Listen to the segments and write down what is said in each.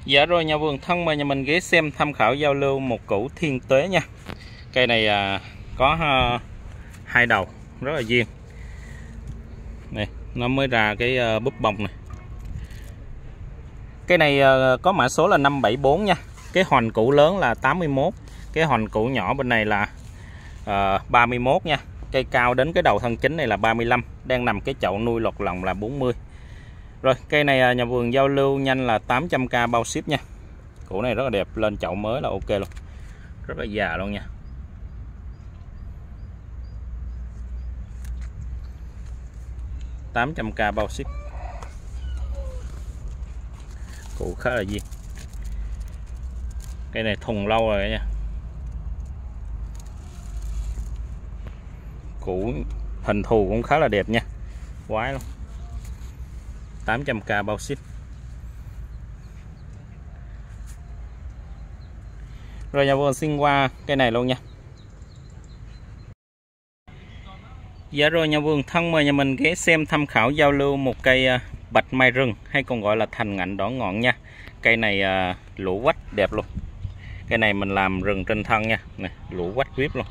Dạ rồi nhà vườn thân mời nhà mình ghé xem tham khảo giao lưu một củ thiên tuế nha. Cây này có hai đầu rất là duyên. Này, nó mới ra cái búp bông này. Cây này có mã số là 574 nha. Cái hoành củ lớn là 81, cái hoành củ nhỏ bên này là 31 nha. Cây cao đến cái đầu thân chính này là 35, đang nằm cái chậu nuôi lọt lòng là 40. Rồi cây này nhà vườn giao lưu nhanh là 800k bao ship nha. Củ này rất là đẹp, lên chậu mới là ok luôn, rất là già luôn nha. $800k bao ship, củ khá là duyên. Cây này thùng lâu rồi nha, củ hình thù cũng khá là đẹp nha, quái luôn. 800k bao ship. Rồi nhà vườn xin qua cây này luôn nha. Dạ rồi nhà vườn thân mời nhà mình ghé xem tham khảo giao lưu một cây bạch mai rừng hay còn gọi là thành ngạnh đỏ ngọn nha. Cây này lũ quách đẹp luôn. Cây này mình làm rừng trên thân nha, này lũ quách vip luôn.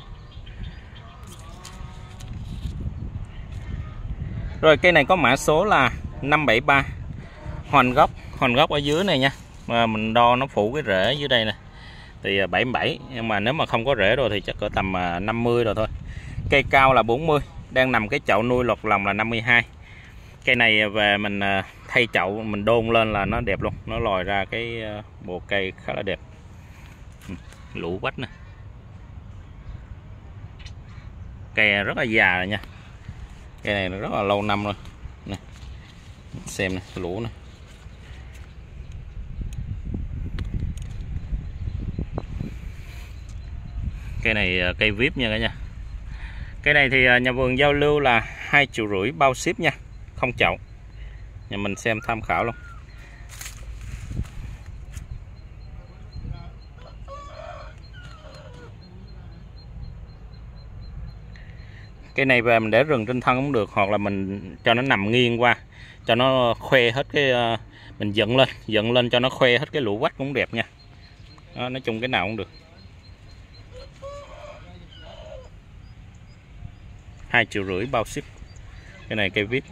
Rồi cây này có mã số là 573. Hoành gốc ở dưới này nha. Mà mình đo nó phủ cái rễ dưới đây nè thì 77, nhưng mà nếu mà không có rễ rồi thì chắc cỡ tầm 50 rồi thôi. Cây cao là 40, đang nằm cái chậu nuôi lọt lòng là 52. Cây này về mình thay chậu mình đôn lên là nó đẹp luôn, nó lòi ra cái bộ cây khá là đẹp. Lũ quách nè, cây rất là già rồi nha. Cây này rất là lâu năm rồi nè, xem nè, lũ nè. Cây này cây vip nha cả nhà. Cây này thì nhà vườn giao lưu là 2,5 triệu bao ship nha, không chậu. Nhà mình xem tham khảo luôn. Cây này về mình để rừng trên thân cũng được, hoặc là mình cho nó nằm nghiêng qua cho nó khoe hết cái mình dựng lên cho nó khoe hết cái lũ quách cũng đẹp nha. Đó, nói chung cái nào cũng được. 2,5 triệu bao ship. Cái này cây vip.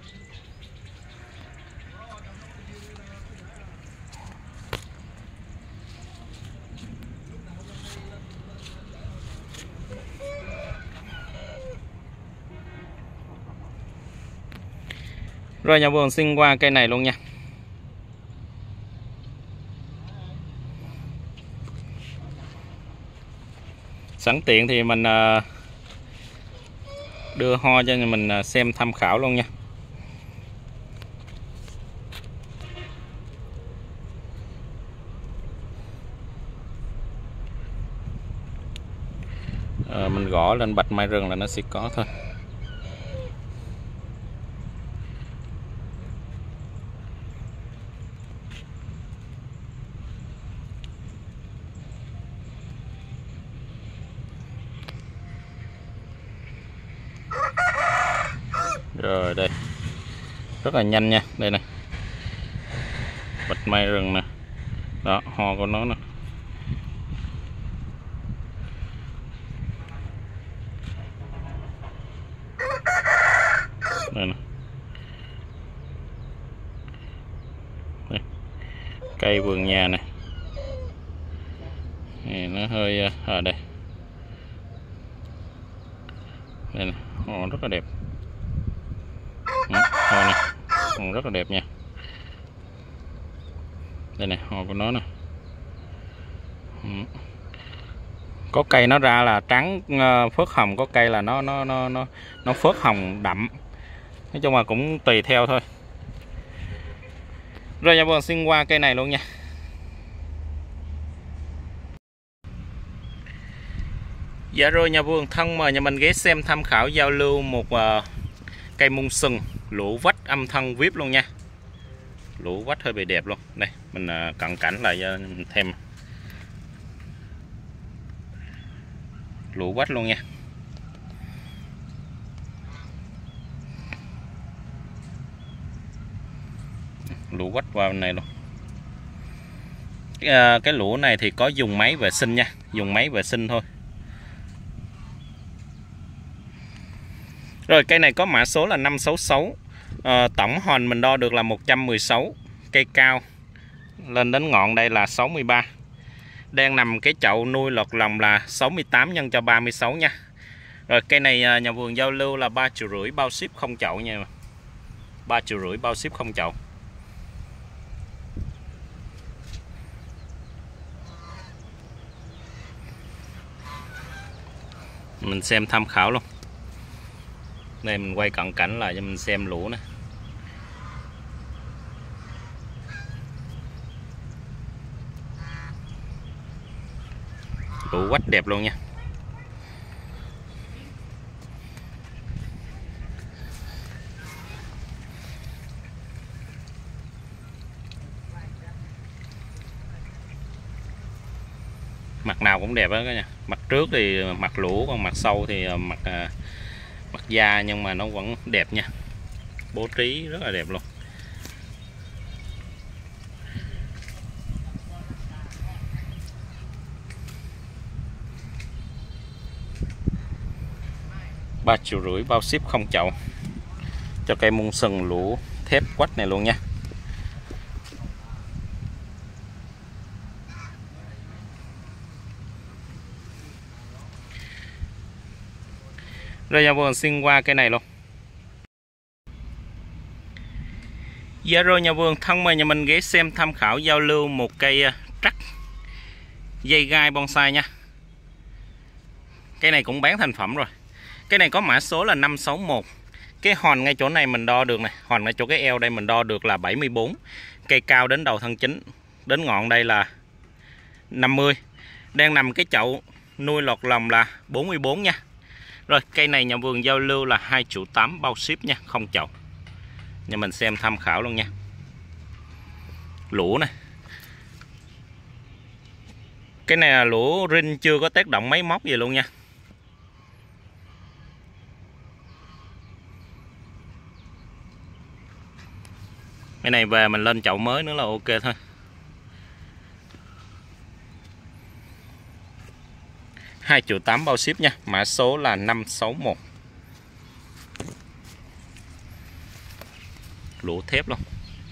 Rồi nhà vườn xin qua cây này luôn nha. Sẵn tiện thì mình đưa ho cho mình xem tham khảo luôn nha. Mình gõ lên bạch mai rừng là nó sẽ có thôi. Rồi đây, rất là nhanh nha, đây nè, bạch mai rừng nè, đó ho của nó nè. Đây nè. Đây. Cây vườn nhà nè, nó hơi ở đây, đây nè, ho rất là đẹp. Ho nè, còn rất là đẹp nha. Đây nè, ho của nó nè. Có cây nó ra là trắng phớt hồng, có cây là nó phớt hồng đậm. Nói chung là cũng tùy theo thôi. Rồi nhà vườn xin qua cây này luôn nha. Dạ rồi nhà vườn thân mời nhà mình ghé xem tham khảo giao lưu một cây mung sừng lũ vách âm thân vip luôn nha. Lũ vách hơi bị đẹp luôn. Đây mình cận cảnh lại cho mình thêm lũ vách luôn nha. Lũ quách vào bên này luôn. cái lũa này thì có dùng máy vệ sinh nha, dùng máy vệ sinh thôi. Rồi cây này có mã số là 566. Tổng hòn mình đo được là 116. Cây cao lên đến ngọn đây là 63. Đang nằm cái chậu nuôi lọt lòng là 68 nhân cho 36 nha. Rồi cây này nhà vườn giao lưu là 3,5 triệu bao ship không chậu nha. 3,5 triệu bao ship không chậu. Mình xem tham khảo luôn. Đây mình quay cận cảnh lại cho mình xem lũa nè. Lũa quách đẹp luôn nha. Mặt nào cũng đẹp đó cả nhà. Mặt trước thì mặt lũa, còn mặt sau thì mặt da, nhưng mà nó vẫn đẹp nha. Bố trí rất là đẹp luôn. Ba 3,5 triệu bao ship không chậu cho cây mung sừng lũa thép quách này luôn nha. Rồi nhà vườn xin qua cây này luôn. Dạ rồi nhà vườn thân mời nhà mình ghé xem tham khảo giao lưu một cây trắc dây gai bonsai nha. Cây này cũng bán thành phẩm rồi. Cái này có mã số là 561. Cái hòn ngay chỗ này mình đo được này, hòn ngay chỗ cái eo đây mình đo được là 74. Cây cao đến đầu thân chính, đến ngọn đây là 50. Đang nằm cái chậu nuôi lọt lòng là 44 nha. Rồi cây này nhà vườn giao lưu là 2,8 triệu bao ship nha, không chậu. Nhà mình xem tham khảo luôn nha. Lũa này. Cái này là lũa rin, chưa có tác động máy móc gì luôn nha. Cái này về mình lên chậu mới nữa là ok thôi. Hai 2,8 triệu bao ship nha. Mã số là 561. Lũa thép luôn.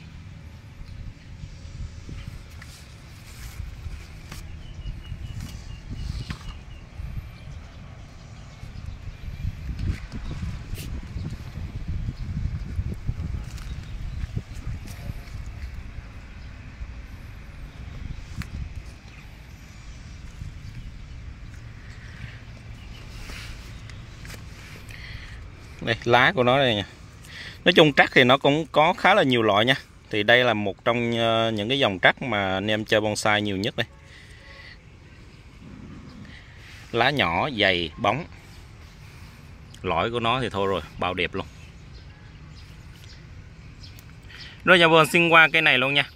Đây, lá của nó đây nha. Nói chung trắc thì nó cũng có khá là nhiều loại nha. Thì đây là một trong những cái dòng trắc mà anh em chơi bonsai nhiều nhất đây. Lá nhỏ, dày, bóng. Lõi của nó thì thôi rồi, bao đẹp luôn. Rồi nhà vườn xin qua cái này luôn nha.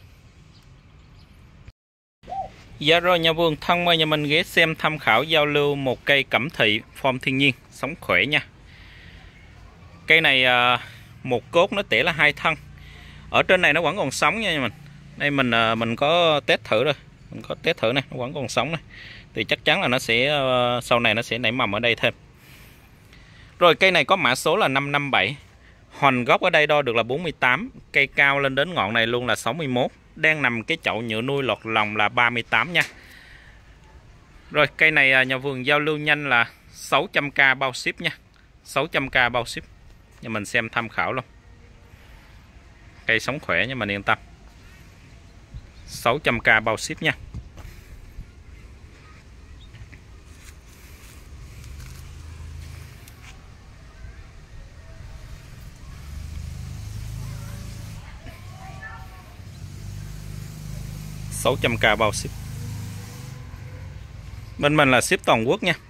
Dạ rồi nhà vườn thân mời nhà mình ghé xem tham khảo giao lưu một cây cẩm thị form thiên nhiên, sống khỏe nha. Cây này một cốt nó tỉa là 2 thân. Ở trên này nó vẫn còn sống nha mình. Đây mình có test thử rồi. Mình có test thử này, nó vẫn còn sống này. Thì chắc chắn là nó sẽ sau này nó sẽ nảy mầm ở đây thêm. Rồi cây này có mã số là 557. Hoành gốc ở đây đo được là 48. Cây cao lên đến ngọn này luôn là 61. Đang nằm cái chậu nhựa nuôi lọt lòng là 38 nha. Rồi cây này nhà vườn giao lưu nhanh là 600k bao ship nha. 600k bao ship. Nhà mình xem tham khảo luôn. Cây sống khỏe nhưng mà yên tâm. 600k bao ship nha. $600k bao ship. Bên mình là ship toàn quốc nha.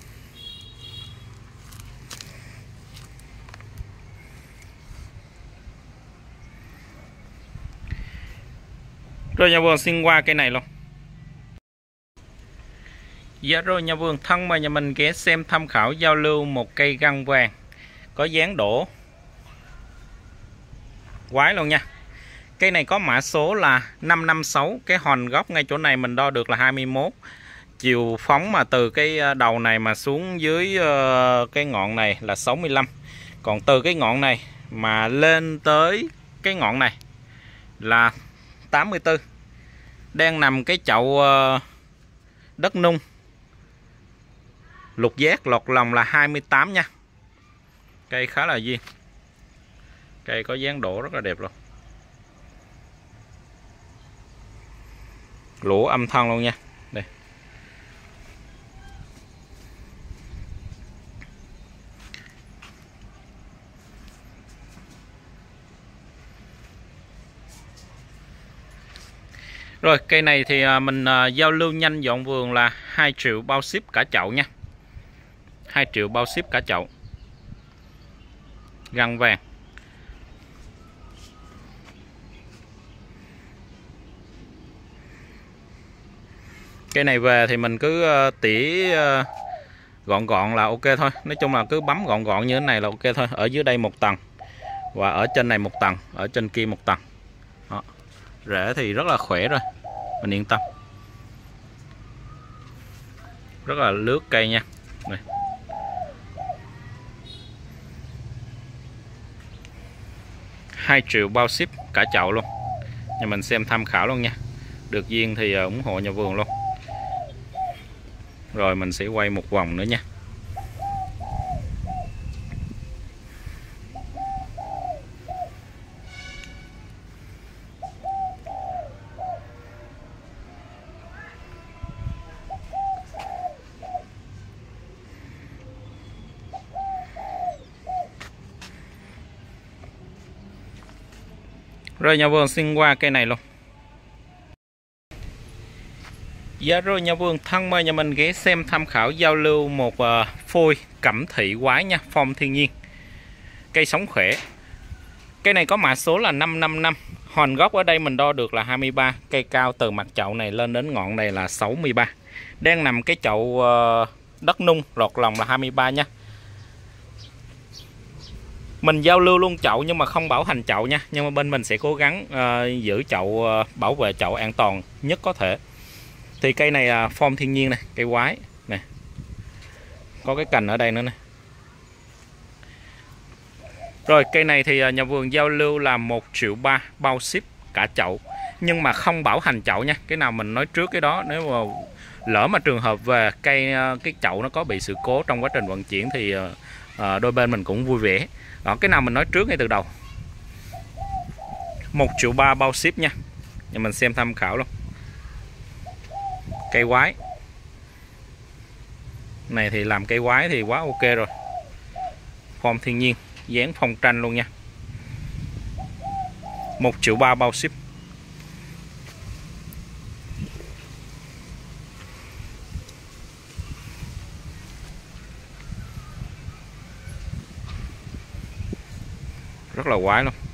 Rồi nhà vườn xin qua cây này luôn. Dạ rồi nhà vườn thân mời nhà mình ghé xem tham khảo giao lưu một cây găng vàng có dáng đổ quái luôn nha. Cây này có mã số là 556. Cái hòn gốc ngay chỗ này mình đo được là 21. Chiều phóng mà từ cái đầu này mà xuống dưới cái ngọn này là 65. Còn từ cái ngọn này mà lên tới cái ngọn này là 84. Đang nằm cái chậu đất nung lục giác lọt lòng là 28 nha. Cây khá là duyên. Cây có dáng đổ rất là đẹp luôn. Lũa âm thân luôn nha. Đây. Rồi cây này thì mình giao lưu nhanh dọn vườn là 2 triệu bao ship cả chậu nha. 2 triệu bao ship cả chậu. Găng vàng. Cây này về thì mình cứ tỉa gọn gọn là ok thôi. Nói chung là cứ bấm gọn gọn như thế này là ok thôi. Ở dưới đây 1 tầng và ở trên này 1 tầng, ở trên kia 1 tầng. Đó. Rễ thì rất là khỏe rồi, mình yên tâm. Rất là lướt cây nha. Đây. Hai triệu bao ship cả chậu luôn. Nhà mình xem tham khảo luôn nha. Được duyên thì ủng hộ nhà vườn luôn. Rồi mình sẽ quay một vòng nữa nha. Rồi nhà vườn xin qua cây này luôn. Dạ rồi nhà vườn thân mời nhà mình ghé xem tham khảo giao lưu một phôi cẩm thị quái nha, phong thiên nhiên. Cây sống khỏe. Cây này có mã số là 555. Hòn gốc ở đây mình đo được là 23. Cây cao từ mặt chậu này lên đến ngọn này là 63. Đang nằm cái chậu đất nung lọt lòng là 23 nha. Mình giao lưu luôn chậu nhưng mà không bảo hành chậu nha. Nhưng mà bên mình sẽ cố gắng giữ chậu, bảo vệ chậu an toàn nhất có thể. Thì cây này form thiên nhiên này, cây quái nè. Có cái cành ở đây nữa nè. Rồi cây này thì nhà vườn giao lưu là 1,3 triệu bao ship cả chậu. Nhưng mà không bảo hành chậu nha. Cái nào mình nói trước cái đó. Nếu mà lỡ mà trường hợp về cây cái chậu nó có bị sự cố trong quá trình vận chuyển thì đôi bên mình cũng vui vẻ. Đó, cái nào mình nói trước ngay từ đầu. 1,3 triệu bao ship nha. Nhà mình xem tham khảo luôn. Cây quái này thì làm cây quái thì quá ok rồi. Form thiên nhiên, dáng phong tranh luôn nha. 1,3 triệu bao ship. Rất là quái luôn.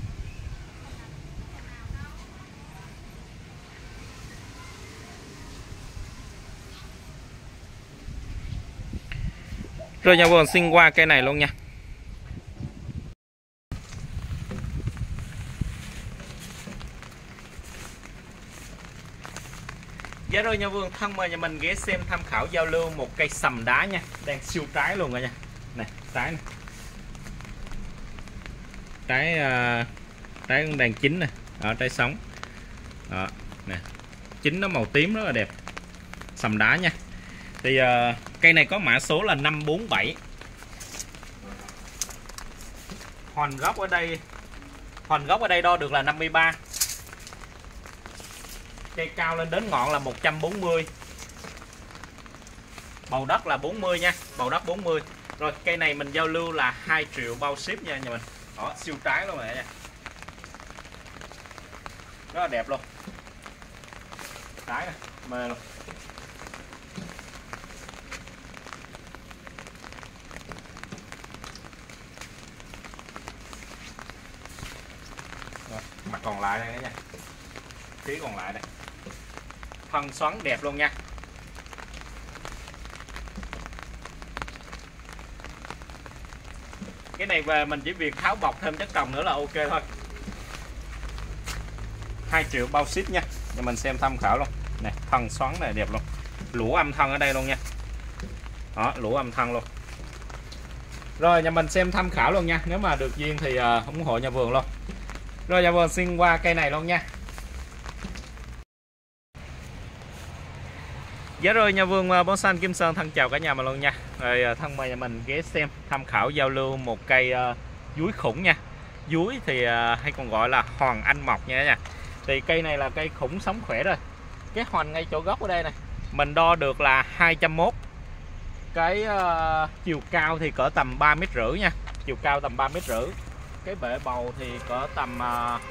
Rồi nhà vườn xin qua cây này luôn nha. Dạ rồi nhà vườn thân mời nhà mình ghé xem tham khảo giao lưu một cây sầm đá nha. Đang siêu trái luôn rồi nha. Này, trái này. Trái cũng đang chín nè. Ở trái sống. Đó, nè. Chín nó màu tím rất là đẹp. Sầm đá nha. Thì cây này có mã số là 547. Hòn gốc ở đây đo được là 53. Cây cao lên đến ngọn là 140. Bầu đất là 40 nha, bầu đất 40. Rồi cây này mình giao lưu là 2 triệu bao ship nha nhà mình. Đó, siêu trái luôn rồi nha. Rất là đẹp luôn. Trái này, mê luôn. Rồi, mặt còn lại đây nha. Phía còn lại đây. Thân xoắn đẹp luôn nha. Cái này về mình chỉ việc tháo bọc thêm chất trồng nữa là ok thôi. 2 triệu bao ship nha. Cho mình xem tham khảo luôn. Này, thân xoắn này đẹp luôn. Lũa âm thân ở đây luôn nha. Đó, lũa âm thân luôn. Rồi nhà mình xem tham khảo luôn nha. Nếu mà được duyên thì ủng hộ nhà vườn luôn. Rồi nhà vườn xin qua cây này luôn nha. Dạ rồi nhà vườn bonsai Kim Sơn thân chào cả nhà mình luôn nha. Rồi thân mời nhà mình ghé xem tham khảo giao lưu một cây dúi khủng nha. Dúi thì hay còn gọi là hòn anh mọc nha. Thì cây này là cây khủng sống khỏe rồi. Cái hoành ngay chỗ gốc ở đây này mình đo được là 201. Cái chiều cao thì cỡ tầm 3,5 m nha. Chiều cao tầm 3,5 m. Cái bệ bầu thì cỡ tầm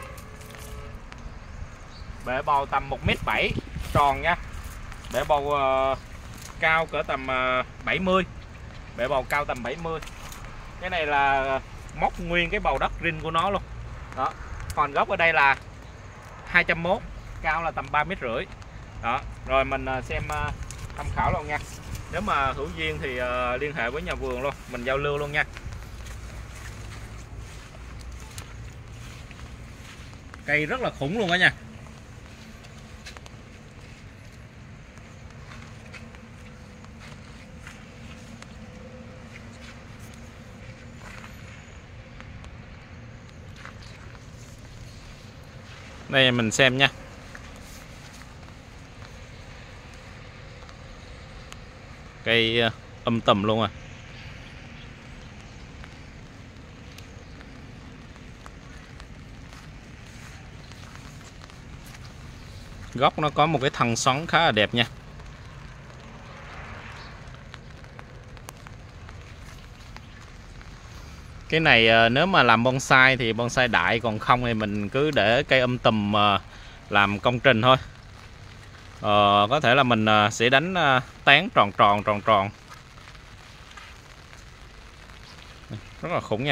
bệ bầu tầm 1,7 m tròn nha. Bệ bầu cao cỡ tầm 70. Bệ bầu cao tầm 70. Cái này là móc nguyên cái bầu đất rin của nó luôn. Đó. Còn gốc ở đây là 201, cao là tầm 3,5 m. Đó. Rồi mình xem tham khảo luôn nha. Nếu mà hữu duyên thì liên hệ với nhà vườn luôn, mình giao lưu luôn nha. Cây rất là khủng luôn đó nha. Đây mình xem nha. Cây tùm luôn à. Gốc nó có một cái thân xoắn khá là đẹp nha. Cái này nếu mà làm bonsai thì bonsai đại, còn không thì mình cứ để cây tùm làm công trình thôi. Có thể là mình sẽ đánh tán tròn tròn. Rất là khủng nha.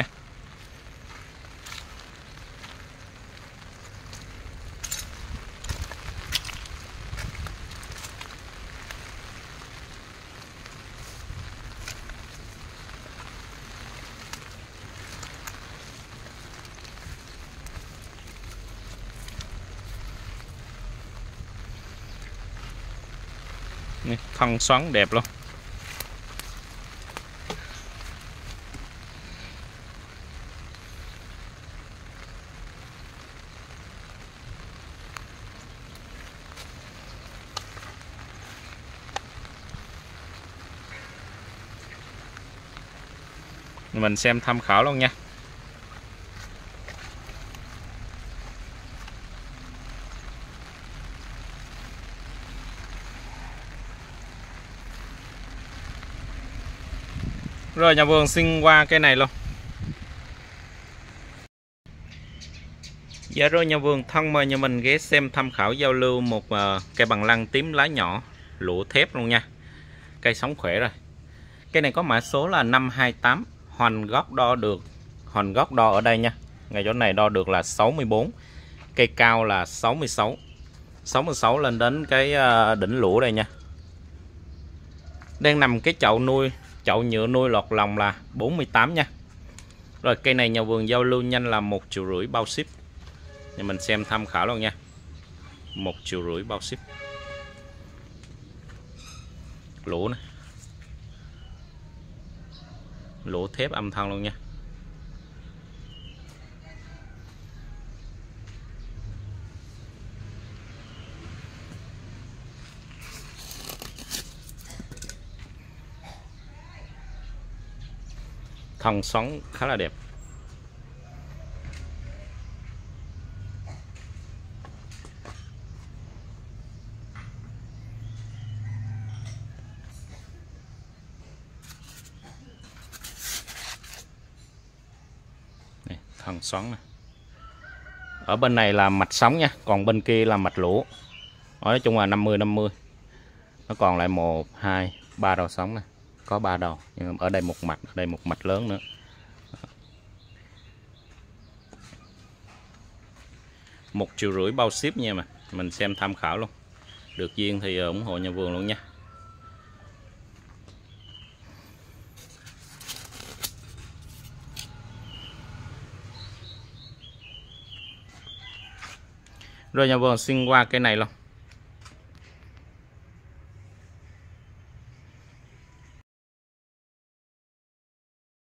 Thân xoắn đẹp luôn. Mình xem tham khảo luôn nha. Rồi nhà vườn xin qua cây này luôn. Dạ rồi nhà vườn thân mời nhà mình ghé xem tham khảo giao lưu một cây bằng lăng tím lá nhỏ, lụa thép luôn nha. Cây sống khỏe rồi. Cây này có mã số là 528. Hoành gốc đo được, hoành gốc đo ở đây nha. Ngay chỗ này đo được là 64. Cây cao là 66. 66 lên đến cái đỉnh lũa đây nha. Đang nằm cái chậu nuôi, chậu nhựa nuôi lọt lòng là 48 nha. Rồi cây này nhà vườn giao lưu nhanh là 1,5 triệu bao ship. Nhà mình xem tham khảo luôn nha. 1,5 triệu bao ship. Lũa này. Lũa thép âm thanh luôn nha. Thân xoắn khá là đẹp. Này, thân xoắn này. Ở bên này là mạch sống nha, còn bên kia là mạch lũa. Nói chung là 50-50. Nó còn lại 1, 2, 3 đầu sống này. Có 3 đầu, nhưng ở đây một mạch, ở đây một mạch lớn nữa. 1,5 triệu bao ship nha mà. Mình xem tham khảo luôn. Được duyên thì ủng hộ nhà vườn luôn nha. Rồi nhà vườn xin qua cây này luôn.